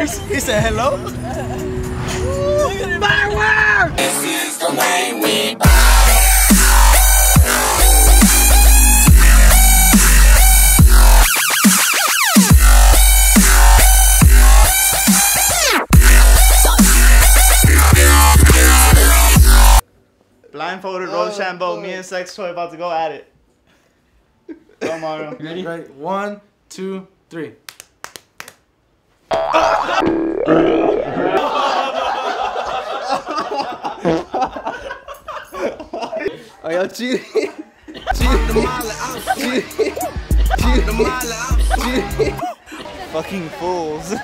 fireworks? He said hello? Fireworks! This is the way we buy. Blindfolded Rochambeau, me and Sex Toy about to go at it. Go Mario. Ready? Right. 1, 2, 3. Are y'all cheating? Cheating. Fucking fools.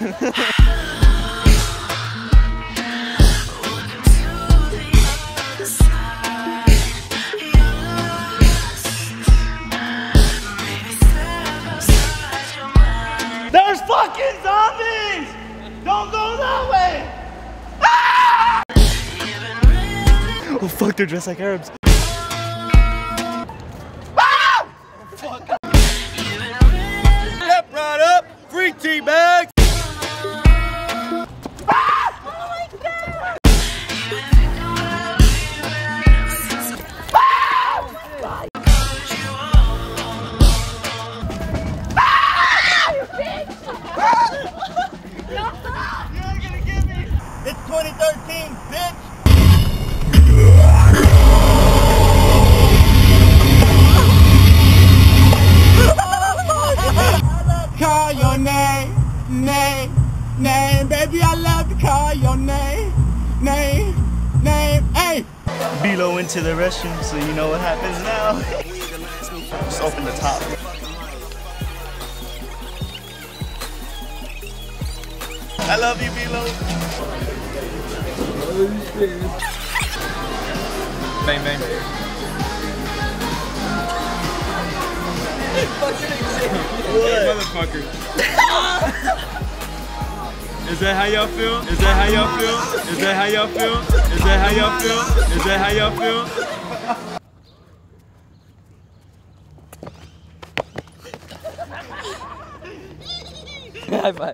There's fucking zombies! Don't go that way! Ah! Oh fuck, they're dressed like Arabs. Ah! Fuck. Step right up, free tea bags! It's 2013, bitch! Call your name, baby, I love to call your name, hey! Below into the restroom, so you know what happens now. Just open the top. I love you, Bilo. Bang, bang. What? Motherfucker. Is that how y'all feel? Is that how y'all feel? Is that how y'all feel? Is that how y'all feel? Is that how y'all feel? High five.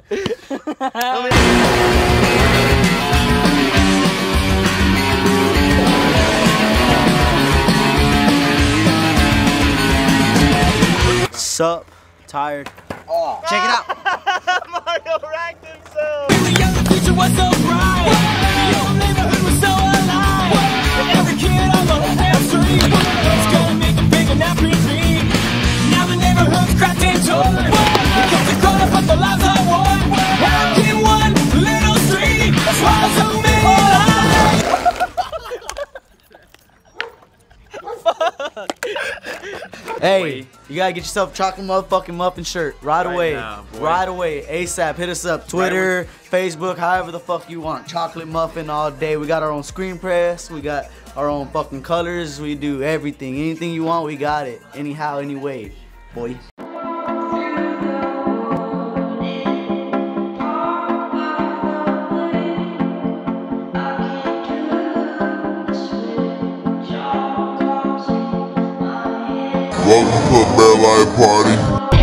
Sup? Tired. Oh. Check it out. Mario racked himself. The young future was so bright. The old neighborhood was so alive. Every kid on the damn street was gonna make a big and happy dream. Now the neighborhood's cracked and torn. Because they caught up with the lives I won. Out in one little street. Swallow so many lives. Hey, you gotta get yourself a chocolate motherfucking muffin shirt right away. Right away. ASAP. Hit us up. Twitter, Facebook, however the fuck you want. Chocolate muffin all day. We got our own screen press. We got our own fucking colors. We do everything. Anything you want, we got it. Anyhow, anyway, boy. Welcome to the Bad Life Party.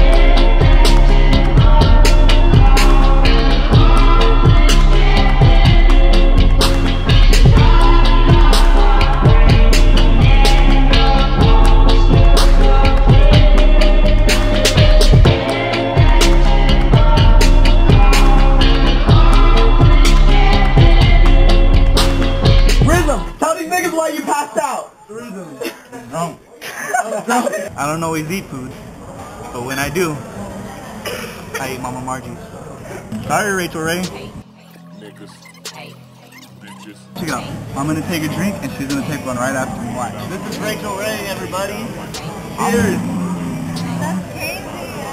Rhythm, tell these niggas why you passed out. Rhythm. Drunk. I don't always eat food, but when I do, I eat Mama Margie's. Sorry, Rachel Ray. Niggas. Bitches. Check it out. I'm gonna take a drink, and she's gonna take one right after me. Watch. This is Rachel Ray, everybody. Cheers. That's crazy.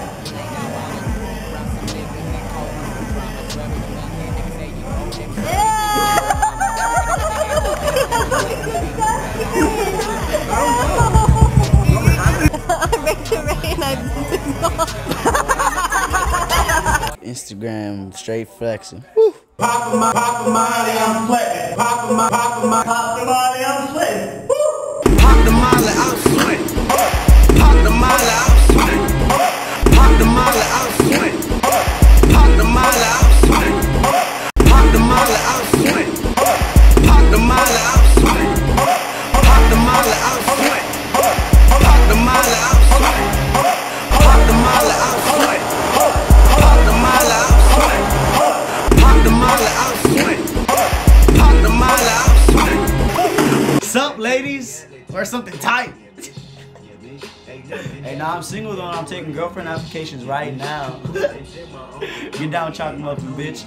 Instagram straight flexing. Woo. Pop my molly, I'm sweating. Pop the molly, I'm sweating. Pop the molly, I'm sweating. Pop the molly, I'm sweating. Pop the molly, I'm sweating. Pop the molly, I'm sweating. Or something tight. Hey, nah, I'm single though, and I'm taking girlfriend applications right now. Get down, chocolate muffin, bitch.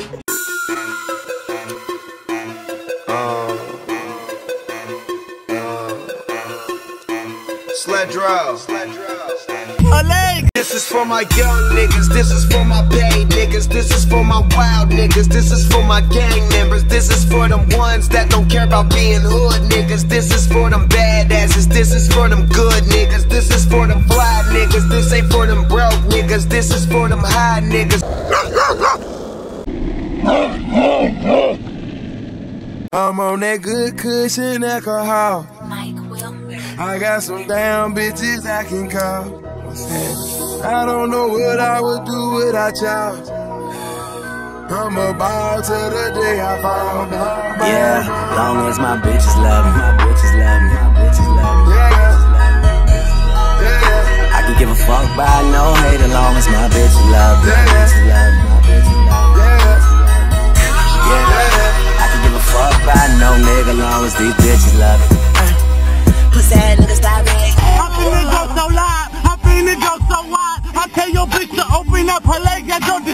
Sled drive. This is for my young niggas, this is for my paid niggas, this is for my wild niggas, this is for my gang members, this is for them ones that don't care about being hood niggas, this is for them badasses, this is for them good niggas, this is for them fly niggas, this ain't for them broke niggas, this is for them high niggas. I'm on that good cushion alcohol. I got some damn bitches I can call. I don't know what I would do without y'all. I'm about to the day I fall. Yeah, long as my bitches love me, my bitches love me, my bitches love me. Yeah. I can give a fuck by no hate as long as my bitches love me, my bitches love me, my bitches love me. Yeah, I can give a fuck by no nigga long as these bitches love me. Pussy ass niggas stop me. I'm finna go so loud, I'm finna go so wide. I tell your bitch to open up her legs and don't